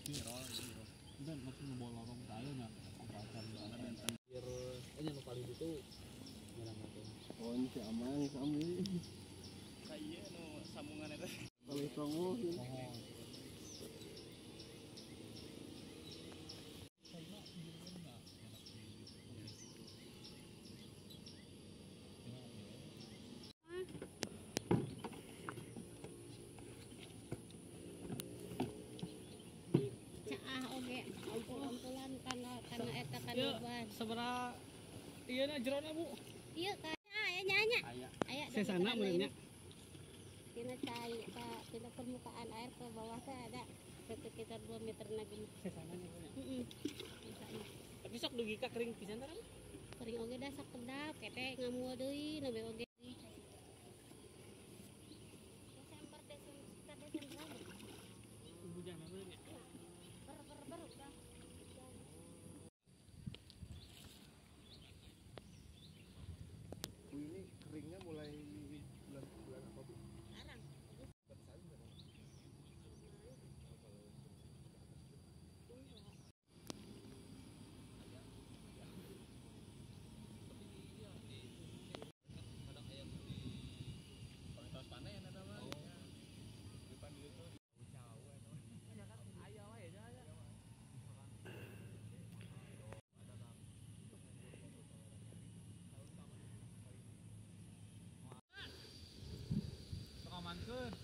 Dan masih ngebawa lorong tayo nya papacan banget dan biar nya nu kali itu nyelamatin. Oh ini si aman kami. Saya nu sambungan eta. Kali songo. Karena eta kan ban. Sabaraha ieu na jerona Bu? Ieu kan aya nya. Aya. Sesana benernya. Tina cai tina permukaan air ke bawah teh ada sekitar 2 meter lagi. Sesananya benernya. Heeh. Tapi sok dugi ka kering pisan tah kan? Kering oge da sak kedap kete ngamua deui nabe oge. Hujan benernya. Baru dah. Ini keringnya mulai bulan apa Bu? Sekarang. Amankeun.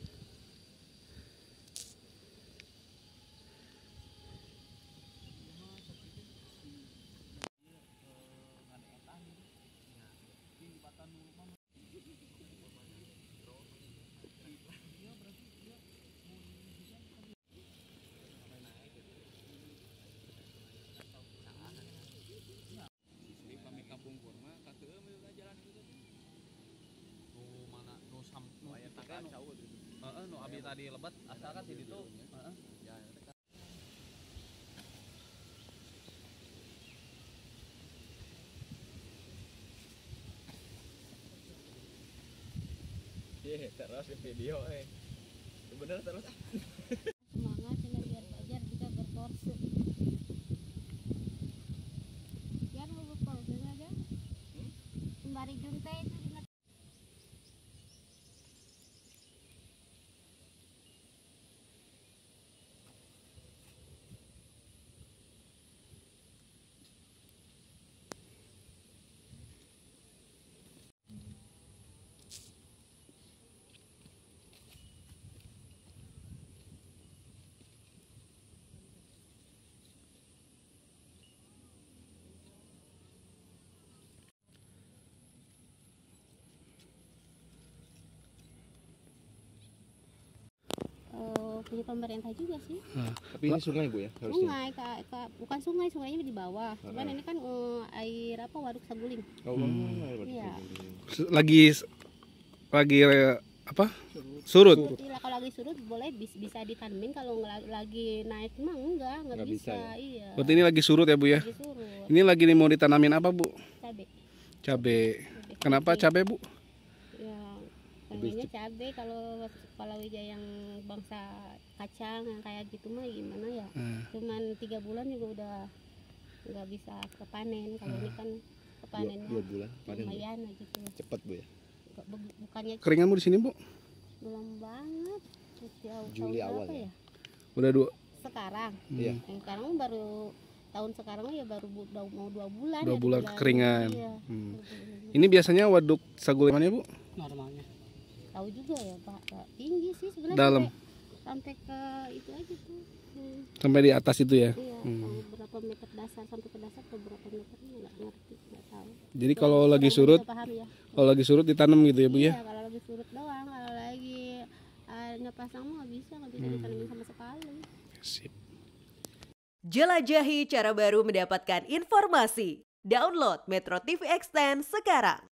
Nu abi tadi lebat asal kan di ditu. Heeh. Ya. Terus di video bener terus Semangat ini biar belajar juga bertorse. Biar lu bertorse aja. Sembari junte itu di punya pemerintah juga sih. tapi ini sungai Bu ya harusnya? Sungai, bukan sungai, sungainya di bawah. Cuman ini kan air apa Waduk Saguling. Oh, Iya. Lagi apa? Surut. Iya, kalau lagi surut boleh bisa ditanemin, kalau lagi naik mah enggak bisa. Ya? Iya. Berarti ini lagi surut ya Bu ya? Lagi surut. Ini lagi mau ditanamin apa Bu? Cabe. Kenapa cabe Bu? Ya, kayaknya cabe kalau palawija yang bangsa kacang yang kayak gitu mah gimana ya? Cuman 3 bulan juga udah nggak bisa kepanen. Kalau ini kan kepanennya 2 bulan panen lumayan gitu. Cepat Bu ya? Bukannya Keringanmu di sini Bu? belum banget. Juli awal ya? Udah Sekarang. Iya. Yang sekarang baru tahun sekarang ya baru mau 2 bulan. 2 bulan kekeringan. Iya. Ini biasanya waduk Saguling mana Bu? Normalnya. Tahu juga ya Pak, tinggi sih sebenarnya. Dalam. Sampai ke itu aja tuh. Sampai di atas itu ya? Iya, berapa meter dasar sampai ke dasar ke berapa meter nggak ngerti, nggak tahu. Jadi kalau lagi surut, paham, ya? kalau lagi surut ditanam gitu ya Bu ya? Iya, kalau lagi surut doang, kalau lagi airnya pasang mah nggak bisa ditanamin sama sekali. Sip. Jelajahi cara baru mendapatkan informasi. Download Metro TV Extend sekarang.